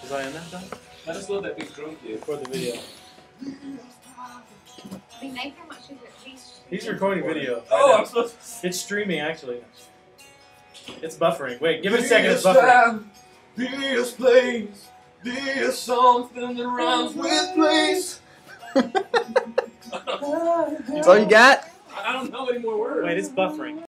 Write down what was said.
Was I in that, John? I just love that big drum kit. For the video. I mean, Nathan much is it? He's recording video. Oh, I'm supposed to. It's streaming, actually. It's buffering. Wait, give it a second. It's buffering. This place, there's something that rhymes with place. That's all you got? I don't know any more words. Wait, it's buffering.